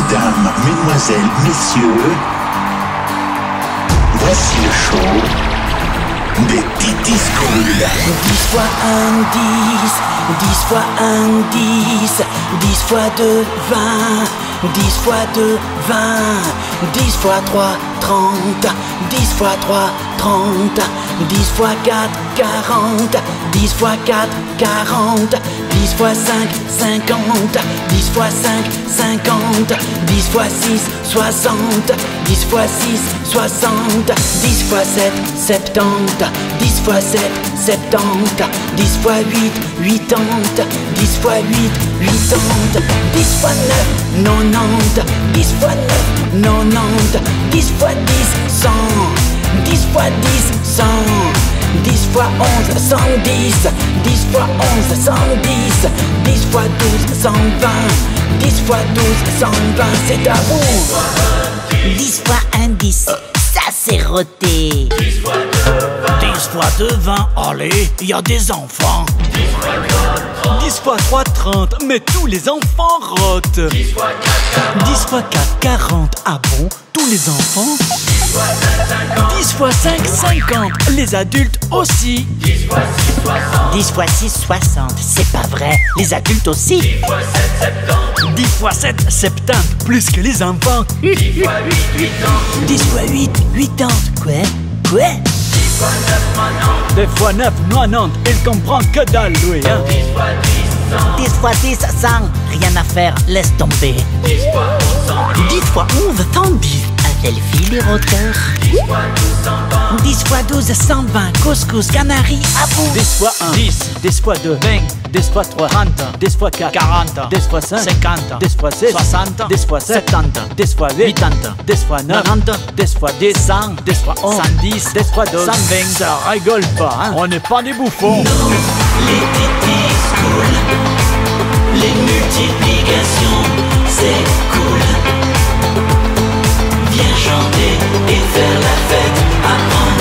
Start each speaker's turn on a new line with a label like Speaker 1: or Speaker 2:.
Speaker 1: Mesdames, mesdemoiselles, messieurs, voici le show des Titi School.
Speaker 2: 10 fois 1, 10, 10 fois 1, 10, 10 fois 2, 20, 10 fois 2, 20, 10 fois 3, 30, 10 fois 3, 30, 10 fois 4, 40, 10 fois 4, 40, 10 fois 5, 50, 10 fois 5, 50, 10 fois 6, 60, 10 fois 6, 60, 10 fois 7, 70, 10 fois 7, 70, 10 fois 8, 80, 10 fois 8, 80, 10 fois 9, 90, 10 fois 9, 90, 10 fois 10, 100, 10 fois 10, 100, 10 fois 11, 110, 10 fois 11, 110, 10 fois 12, 120, 10 fois 12, 120, c'est à vous.
Speaker 3: 10 fois 1, 10, ça c'est roté.
Speaker 4: 10 fois 2, 20, allez, il y a des enfants.
Speaker 5: 10 fois 3, 30, mais tous les enfants rotent. 10 fois 4, 40, ah bon, tous les enfants. 10 fois 5, 50, les adultes aussi.
Speaker 3: 10 fois 6, 60, c'est pas vrai, les adultes aussi.
Speaker 5: 10 fois 7, 70, plus que les enfants.
Speaker 3: 10 fois 8, 80, quoi?
Speaker 5: 2 fois 9, 90, il comprend que dalle, lui, hein.
Speaker 3: 10 fois 10, 100, rien à faire, laisse tomber. 10 fois 11, 110, Adelphi les roteurs. 10 fois 12, 120, couscous, canari, à vous.
Speaker 5: 10 fois 1, 10, 10 fois 2, 20, 10 fois 3, 30, 10 fois 4, 40, 10 fois 5, 50, 10 fois 6, 60, 10 fois 7, 70, 10 fois 8, 80, 10 fois 9, 90, 10 fois 10, 100, 10 fois 11, 110, 10 fois 12, 120, ça rigole pas, hein. On n'est pas des bouffons.
Speaker 2: Les Titi School, les multiplications, c'est cool. Viens chanter et faire la fête, apprends